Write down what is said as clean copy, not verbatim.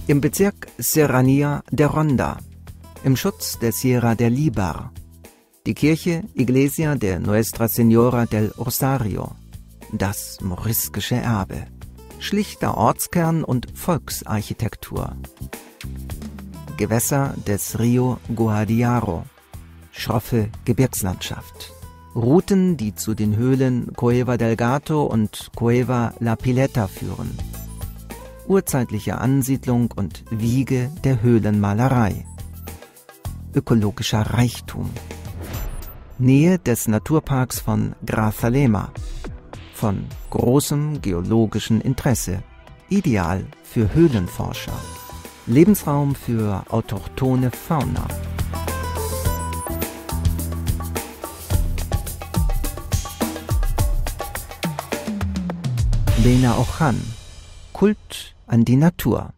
Im Bezirk Serranía de Ronda, im Schutz der Sierra del Líbar. Die Kirche Iglesia de Nuestra Señora del Rosario. Das moriskische Erbe. Schlichter Ortskern und Volksarchitektur. Gewässer des Rio Guadiaro. Schroffe Gebirgslandschaft. Routen, die zu den Höhlen Cueva del Gato und Cueva La Pileta führen. Urzeitliche Ansiedlung und Wiege der Höhlenmalerei. Ökologischer Reichtum. Nähe des Naturparks von Grazalema. Von großem geologischen Interesse. Ideal für Höhlenforscher. Lebensraum für autochthone Fauna. Bena Ochan. Kult an die Natur.